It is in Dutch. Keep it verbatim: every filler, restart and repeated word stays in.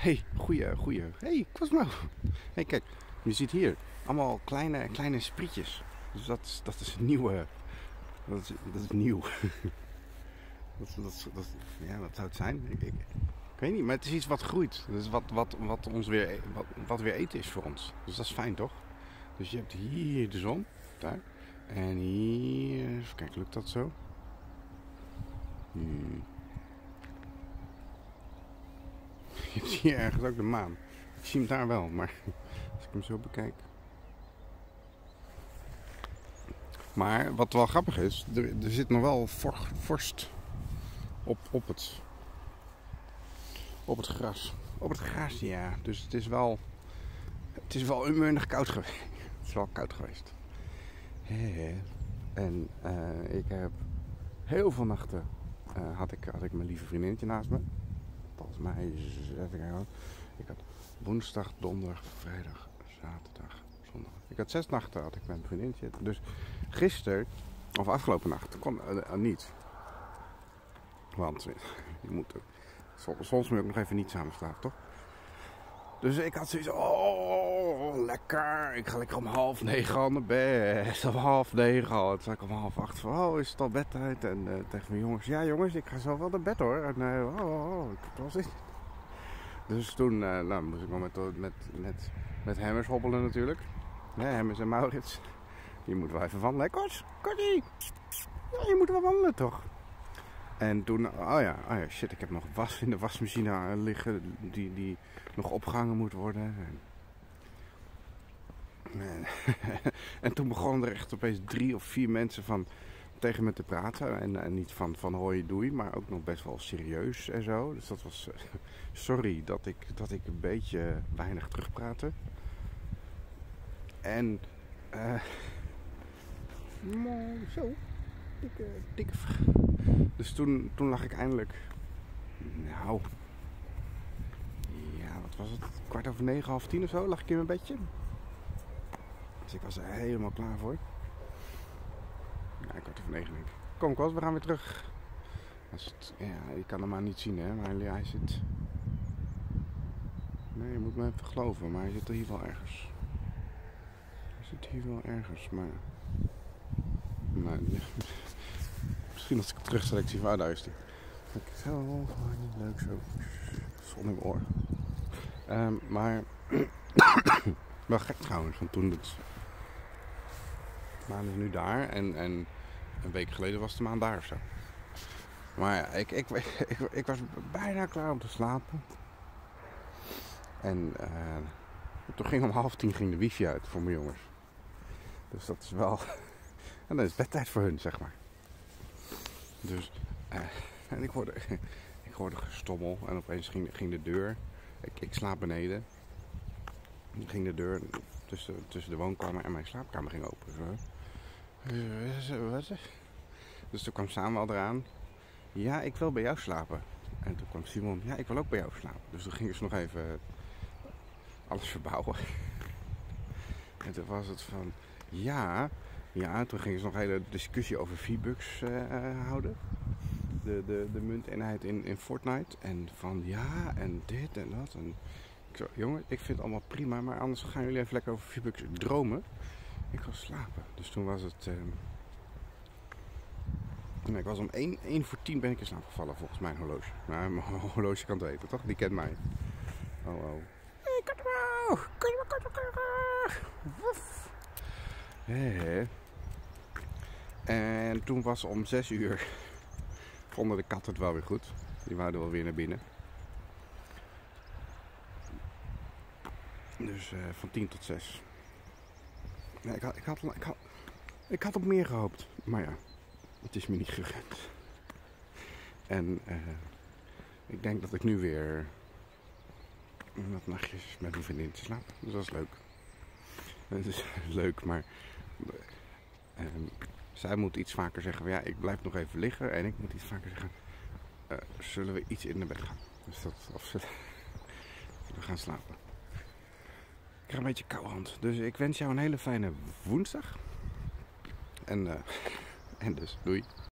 hey, goeie, goeie. hey, Cosmo. hey, kijk, je ziet hier allemaal kleine, kleine sprietjes. Dus dat is, dat is nieuwe. Dat is, dat is nieuw. dat, dat, dat, ja, wat zou het zijn? Ik, ik, ik weet niet, maar het is iets wat groeit. Dus wat, wat, wat, ons weer, wat, wat weer eten is voor ons. Dus dat is fijn, toch? Dus je hebt hier de zon, daar. En hier, even kijken, lukt dat zo? Hmm. Je hebt hier ergens ook de maan. Ik zie hem daar wel, maar als ik hem zo bekijk. Maar wat wel grappig is, er, er zit nog wel vor, vorst op, op, het, op het gras. Op het gras, ja. Dus het is wel, het is wel onwennig koud geweest. Het is wel koud geweest. En uh, ik heb heel veel nachten uh, had, ik, had ik mijn lieve vriendinnetje naast me. Volgens mij, even kijken. Ik had woensdag, donderdag, vrijdag, zaterdag, zondag. Ik had zes nachten had ik met mijn vriendinnetje. Dus gisteren, of afgelopen nacht, kon uh, uh, niet. Want je moet ook, soms, soms moet je ook nog even niet samen slapen, toch? Dus ik had zoiets, oh, lekker. Ik ga lekker om half negen al naar bed. Om half negen al. Toen zei ik om half acht van, oh, is het al bedtijd? En uh, tegen mijn jongens, ja jongens, ik ga zo wel naar bed hoor. En uh, oh, oh, oh, ik heb er wel zin in. Dus toen uh, nou, moest ik wel met, met, met, met Hemmers hobbelen natuurlijk. Ja, Hemmers en Maurits. Je moet wel even wandelen. Kort, Kortie. Ja, je moet wel wandelen toch? En toen, oh ja, oh ja, shit, ik heb nog was in de wasmachine liggen die, die nog opgehangen moet worden. En, en toen begonnen er echt opeens drie of vier mensen van tegen me te praten. En, en niet van, van hoi doei, maar ook nog best wel serieus en zo. Dus dat was, sorry dat ik, dat ik een beetje weinig terugpraatte. En, eh, uh, zo, dikke, dikke Dus toen, toen lag ik eindelijk, nou, ja, wat was het, kwart over negen, half tien of zo, lag ik in mijn bedje. Dus ik was er helemaal klaar voor. Ja, kwart over negen denk ik. Kom Kos, we gaan weer terug. Als het, ja, je kan hem maar niet zien hè, maar hij zit, nee, je moet me even geloven, maar hij zit er hier wel ergens. Hij zit hier wel ergens, maar, maar ja. Misschien als ik terug selectie van daar is die. Ik zo, leuk zo. Zon in mijn oor. Um, maar wel gek trouwens, want toen het. De maan is nu daar en, en een week geleden was de maan daar of zo. Maar ja, ik, ik, ik, ik, ik was bijna klaar om te slapen. En uh, toen ging om half tien ging de wifi uit voor mijn jongens. Dus dat is wel. En dan is bedtijd voor hun, zeg maar. Dus, uh, en ik hoorde, ik hoorde gestommel en opeens ging, ging de deur, ik, ik slaap beneden, en ging de deur tussen, tussen de woonkamer en mijn slaapkamer ging open. Zo. Wat? Dus toen kwam Samuel eraan, ja ik wil bij jou slapen. En toen kwam Simon, ja ik wil ook bij jou slapen. Dus toen gingen ze nog even alles verbouwen. En toen was het van, ja... Ja, toen gingen ze nog een hele discussie over V-Bucks uh, houden. De, de, de munteenheid in, in Fortnite. En van ja, en dit en dat. En ik zo, jongen, ik vind het allemaal prima, maar anders gaan jullie even lekker over V-Bucks dromen. Ik ga slapen. Dus toen was het... Uh... Nee, ik was om één voor tien ben ik in slaap gevallen, volgens mijn horloge. Nou, mijn horloge kan het weten, toch? Die kent mij. Oh, oh. Hey, Cosmo! Cosmo, Cosmo, Cosmo! Woef! Hé. En toen was om zes uur, vonden de katten het wel weer goed. Die wouden wel weer naar binnen. Dus uh, van tien tot zes. Nee, ik, had, ik, had, ik, had, ik had op meer gehoopt. Maar ja, het is me niet gegund. En uh, ik denk dat ik nu weer wat nachtjes met mijn vriendin te slapen. Dus dat is leuk. Het is leuk, maar... Um, zij moet iets vaker zeggen van ja, ik blijf nog even liggen. En ik moet iets vaker zeggen, uh, zullen we iets in de bed gaan? Dus dat, of zullen we gaan slapen. Ik krijg een beetje koude hand. Dus ik wens jou een hele fijne woensdag. En, uh, en dus, doei.